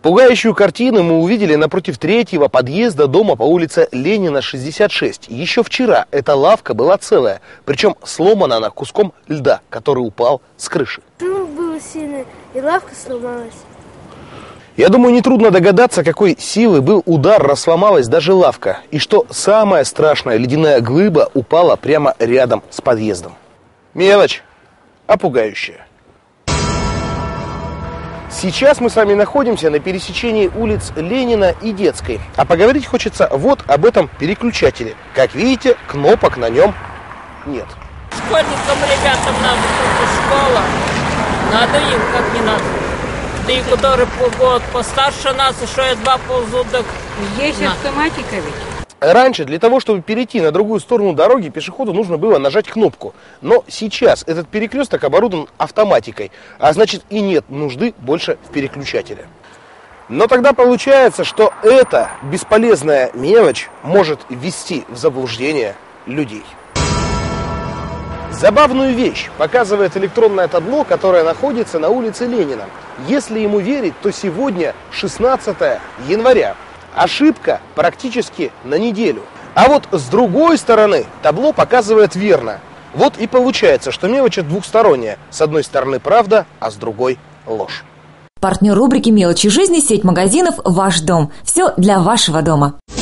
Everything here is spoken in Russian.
Пугающую картину мы увидели напротив третьего подъезда дома по улице Ленина, 66. Еще вчера эта лавка была целая, причем сломана она куском льда, который упал с крыши. Шум был сильный, и лавка сломалась. Я думаю, нетрудно догадаться, какой силы был удар, раз сломалась даже лавка. И что самое страшное, ледяная глыба упала прямо рядом с подъездом. Мелочь, а пугающая. Сейчас мы с вами находимся на пересечении улиц Ленина и Детской. А поговорить хочется вот об этом переключателе. Как видите, кнопок на нем нет. Школьникам, ребятам надо только школа. Надо им, как не надо. Да и которые год постарше нас, еще и два ползут. Есть автоматика ведь. Раньше для того, чтобы перейти на другую сторону дороги, пешеходу нужно было нажать кнопку. Но сейчас этот перекресток оборудован автоматикой, а значит и нет нужды больше в переключателе. Но тогда получается, что эта бесполезная мелочь может ввести в заблуждение людей. Забавную вещь показывает электронное табло, которое находится на улице Ленина. Если ему верить, то сегодня 16 января. Ошибка практически на неделю. А вот с другой стороны табло показывает верно. Вот и получается, что мелочь двухсторонняя. С одной стороны правда, а с другой ложь. Партнер рубрики «Мелочи жизни» — сеть магазинов «Ваш дом». Все для вашего дома.